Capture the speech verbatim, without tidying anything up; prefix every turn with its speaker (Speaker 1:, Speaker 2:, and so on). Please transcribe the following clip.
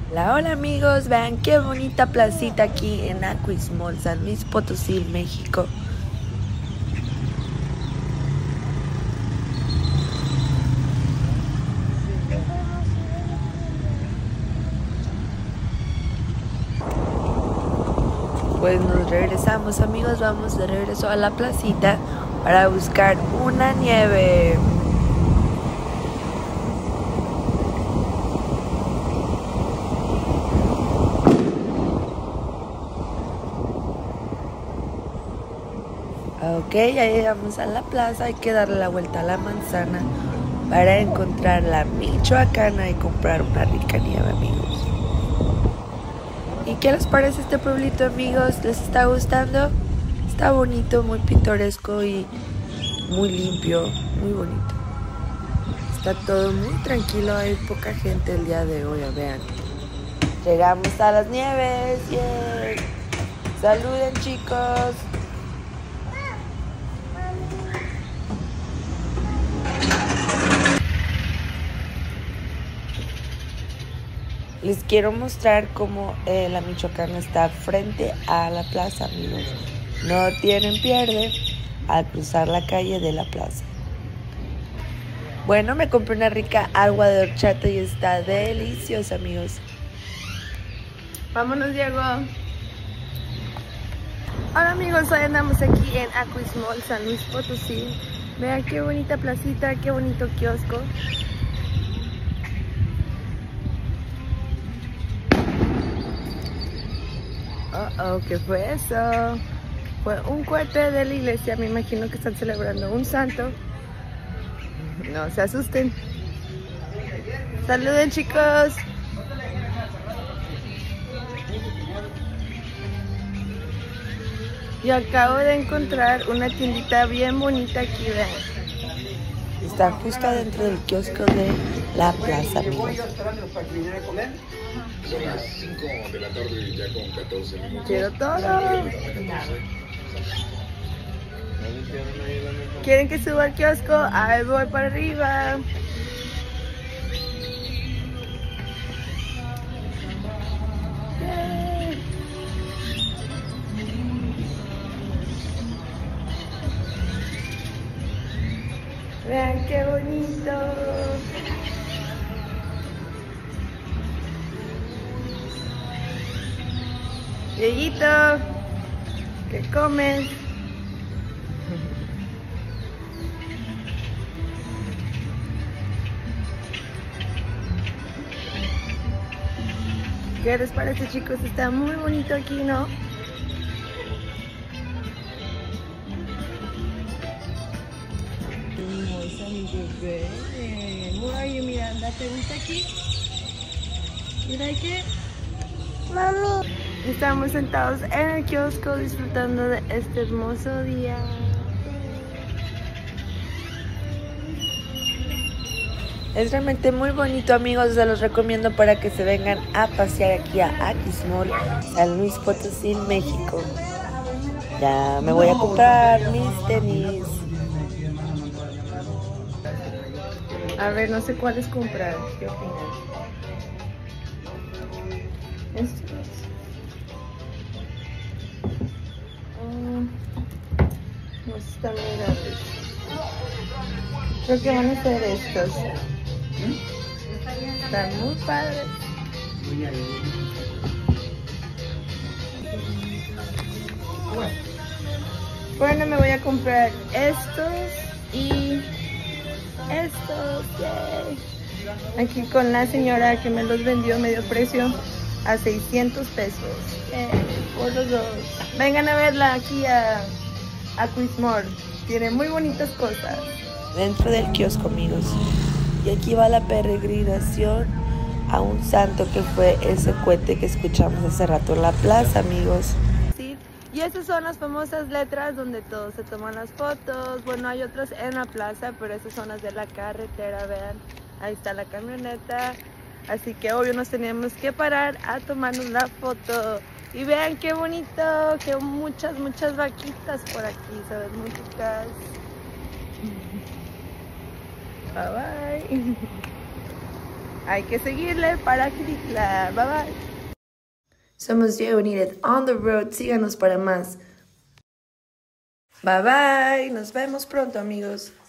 Speaker 1: Hola, hola amigos, vean qué bonita placita aquí en Aquismol, San Luis Potosí, México. Pues nos regresamos amigos, vamos de regreso a la placita para buscar una nieve. Ok, ya llegamos a la plaza, hay que darle la vuelta a la manzana para encontrar la Michoacana y comprar una rica nieve, amigos. ¿Y qué les parece este pueblito, amigos? ¿Les está gustando? Está bonito, muy pintoresco y muy limpio, muy bonito. Está todo muy tranquilo, hay poca gente el día de hoy, vean. Llegamos a las nieves, ¡yay! Saluden, chicos. Les quiero mostrar cómo eh, la Michoacana está frente a la plaza, amigos. No tienen pierde al cruzar la calle de la plaza. Bueno, me compré una rica agua de horchata y está deliciosa, amigos.
Speaker 2: Vámonos, Diego. Hola amigos, hoy andamos aquí en Aquismol, San Luis Potosí. Vean qué bonita placita, qué bonito kiosco. Oh, oh, ¿qué fue eso? Fue un cohete de la iglesia, me imagino que están celebrando un santo. No se asusten. Saluden, chicos. Yo acabo de encontrar una tiendita bien bonita aquí, vean.
Speaker 1: Está justo dentro del kiosco de la plaza, amigos.
Speaker 3: Son las cinco de la tarde ya con catorce minutos.
Speaker 2: Quiero todo. ¿Quieren que suba al kiosco? Ahí voy para arriba. Yay. Vean qué bonito. Dieguito, ¿qué comes? ¿Qué les parece, chicos? Está muy bonito aquí, ¿no? Hermosa mi bebé. Oye, Miranda, ¿te gusta aquí? Mira aquí. Mami. Estamos sentados en el kiosco disfrutando de este hermoso día.
Speaker 1: Es realmente muy bonito, amigos, se los recomiendo para que se vengan a pasear aquí a Aquismol, San Luis Potosí, México. Ya me voy a comprar mis tenis.
Speaker 2: A ver, no sé cuáles comprar. ¿Qué opinas? Estos. Mm, no están muy grandes. Creo que van a ser estos. Están muy padres. Bueno, me voy a comprar estos y estos. Yay. Aquí con la señora que me los vendió medio precio a seiscientos pesos. Yay, por los dos. Vengan a verla aquí a Aquismol. Tiene muy bonitas cosas.
Speaker 1: Dentro del kiosco, amigos. Y aquí va la peregrinación a un santo que fue ese cohete que escuchamos hace rato en la plaza, amigos.
Speaker 2: Sí, y estas son las famosas letras donde todos se toman las fotos. Bueno, hay otras en la plaza, pero esas son las de la carretera, vean. Ahí está la camioneta. Así que obvio nos teníamos que parar a tomarnos la foto. Y vean qué bonito, que muchas, muchas vaquitas por aquí, se ven muy ricas. Bye bye. hay que seguirle para Glicla. Bye bye.
Speaker 1: Somos Diego Needed on the road. Síganos para más. Bye bye. Nos vemos pronto, amigos.